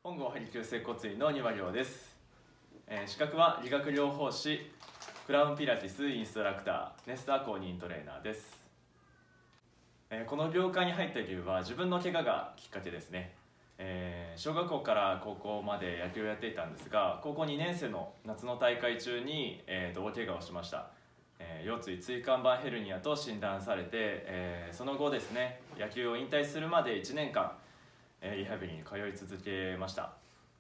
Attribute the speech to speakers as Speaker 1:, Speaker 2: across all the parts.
Speaker 1: 本郷針灸整骨院の庭亮です。資格は理学療法士、クラウンピラティスインストラクター、ネスター公認トレーナーです。この業界に入った理由は自分の怪我がきっかけですね。小学校から高校まで野球をやっていたんですが、高校2年生の夏の大会中に、大怪我をしました。腰椎椎間板ヘルニアと診断されて、その後ですね、野球を引退するまで1年間リハビリに通い続けました。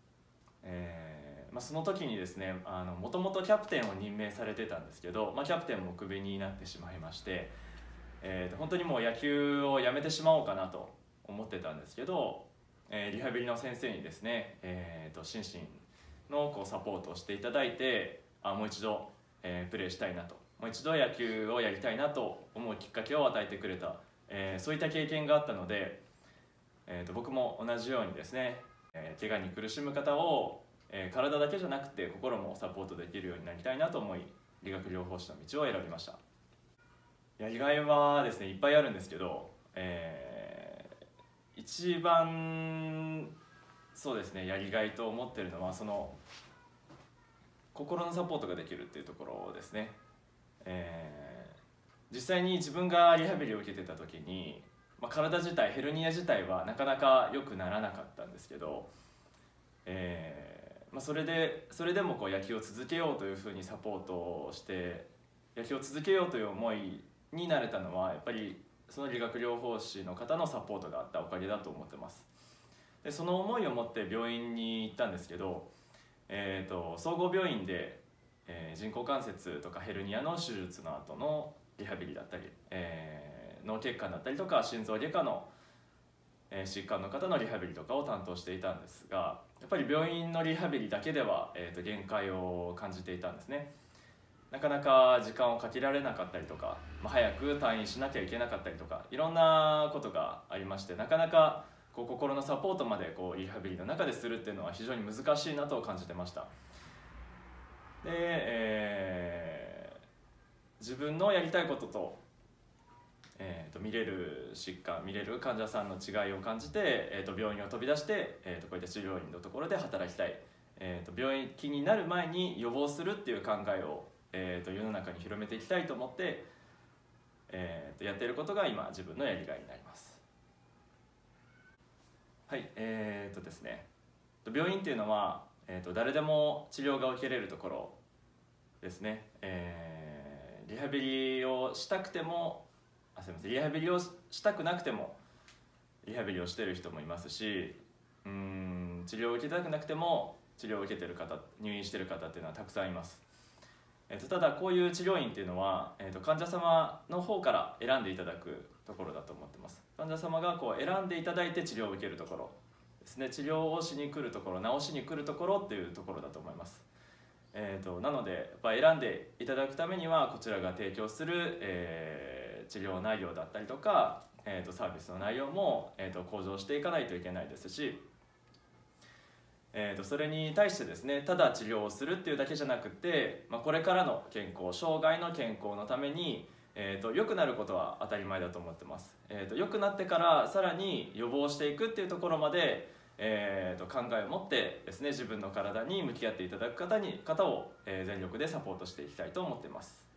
Speaker 1: その時にですね、もともとキャプテンを任命されてたんですけど、キャプテンもクビになってしまいまして、本当にもう野球をやめてしまおうかなと思ってたんですけど、リハビリの先生にですね、心身のサポートをしていただいて、もう一度、プレーしたいなと、もう一度野球をやりたいなと思うきっかけを与えてくれた、そういった経験があったので、僕も同じようにですね、怪我に苦しむ方を、体だけじゃなくて心もサポートできるようになりたいなと思い、理学療法士の道を選びました。やりがいはですね、いっぱいあるんですけど、一番そうですね、やりがいと思ってるのはその心のサポートができるっていうところですね。実際に自分がリハビリを受けてた時に、体自体ヘルニア自体はなかなか良くならなかったんですけど、それでも野球を続けようというふうにサポートをして野球を続けようという思いになれたのは、やっぱりその理学療法士の方のサポートがあったおかげだと思ってます。でその思いを持って病院に行ったんですけど、総合病院で、人工関節とかヘルニアの手術の後のリハビリだったり、脳血管だったりとか心臓外科の疾患の方のリハビリとかを担当していたんですが、やっぱり病院のリハビリだけでは、限界を感じていたんですね。なかなか時間をかけられなかったりとか、早く退院しなきゃいけなかったりとか、いろんなことがありまして、なかなか心のサポートまでリハビリの中でするっていうのは非常に難しいなと感じてました。で、自分のやりたいことと見れる疾患、見れる患者さんの違いを感じて、病院を飛び出して、こういった治療院のところで働きたい、病気になる前に予防するっていう考えを、世の中に広めていきたいと思って、やっていることが今自分のやりがいになります。はい、ですね、病院っていうのは、誰でも治療が受けれるところですね。リハビリをしたくてもすみません、リハビリをしたくなくてもリハビリをしている人もいますし、治療を受けたくなくても治療を受けている方、入院している方っていうのはたくさんいます。ただこういう治療院っていうのは、患者様の方から選んでいただくところだと思ってます。患者様が選んでいただいて治療を受けるところですね。治療をしに来るところ、治しに来るところっていうところだと思います。なのでやっぱ選んでいただくためにはこちらが提供する、治療内容だったりとか、サービスの内容も、向上していかないといけないですし、それに対してですね、ただ治療をするっていうだけじゃなくて、これからの健康、生涯の健康のために、良くなることは当たり前だと思ってます。良くなってからさらに予防していくっていうところまで、考えを持ってですね、自分の体に向き合っていただく方を、全力でサポートしていきたいと思っています。